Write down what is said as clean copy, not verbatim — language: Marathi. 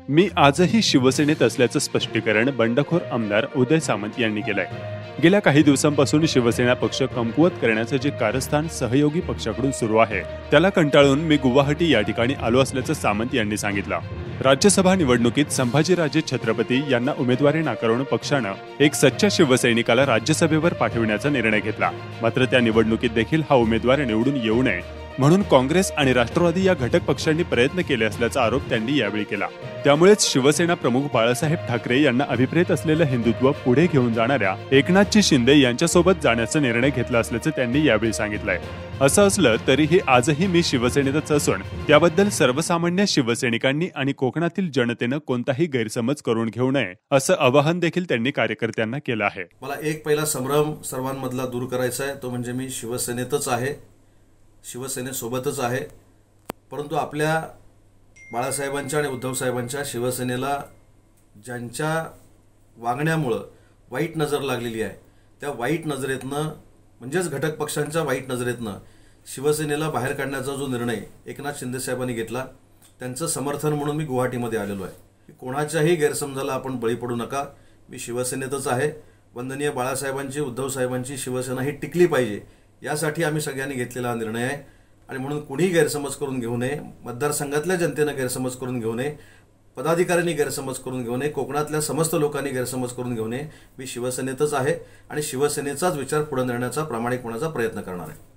मी आजही शिवसेनेत असल्याचं स्पष्टीकरण बंडखोर आमदार उदय सामंत यांनी केलंय। गेल्या काही दिवसांपासून शिवसेना पक्ष कमकुवत करण्याचं जे कारस्थान सहयोगी पक्षाकडून सुरू आहे त्याला कंटाळून मी गुवाहाटी या ठिकाणी आलो असल्याचं सामंत यांनी सांगितलं। राज्यसभा निवडणुकीत संभाजीराजे छत्रपती यांना उमेदवारी नाकारून पक्षानं एक सच्चा शिवसैनिकाला राज्यसभेवर पाठविण्याचा निर्णय घेतला। मात्र त्या निवडणुकीत देखील हा उमेदवार निवडून येऊ नये म्हणून काँग्रेस आणि राष्ट्रवादी या घटक पक्षांनी प्रयत्न केले असल्याचा आरोप त्यांनी यावेळी केला। त्यामुळेच शिवसेना प्रमुख बाळासाहेब ठाकरे यांना अभिप्रेत असलेलं हिंदुत्व पुढे घेऊन जाणाऱ्या एकनाथजी शिंदे यांच्यासोबत जाण्याचा निर्णय घेतला असल्याचं त्यांनी यावेळी सांगितलंय। असं असलं तरीही आजही मी शिवसेनेतच असून त्याबद्दल सर्वसामान्य शिवसैनिकांनी आणि कोकणातील जनतेनं कोणताही गैरसमज करून घेऊ नये असं आवाहन देखील त्यांनी कार्यकर्त्यांना केलं आहे। मला एक पहिला संभ्रम सर्वांमधला दूर करायचा आहे, तो म्हणजे मी शिवसेनेतच आहे, शिवसेनेसोबतच आहे। परंतु आपल्या बाळासाहेबांच्या आणि उद्धव साहेबांच्या शिवसेनेला ज्यांच्या वागण्यामुळे वाईट नजर लागलेली आहे त्या वाईट नजरेतनं म्हणजेच घटक पक्षांच्या वाईट नजरेतनं शिवसेनेला बाहेर काढण्याचा जो निर्णय एकनाथ शिंदे साहेबांनी घेतला त्यांचं समर्थन म्हणून मी गुवाहाटीमध्ये आलेलो आहे। कोणाच्याही गैरसमजाला आपण बळी पडू नका, मी शिवसेनेतच आहे। वंदनीय बाळासाहेबांची उद्धव साहेबांची शिवसेना ही टिकली पाहिजे यासाठी आम्ही सगळ्यांनी घेतलेला हा निर्णय आहे आणि म्हणून कुणीही गैरसमज करून घेऊ नये, मतदारसंघातल्या जनतेनं गैरसमज करून घेऊ नये, पदाधिकाऱ्यांनी गैरसमज करून घेऊ नये, कोकणातल्या समस्त लोकांनी गैरसमज करून घेऊ नये। मी शिवसेनेतच आहे आणि शिवसेनेचाच विचार पुढे नेण्याचा प्रामाणिक होण्याचा प्रयत्न करणार आहे।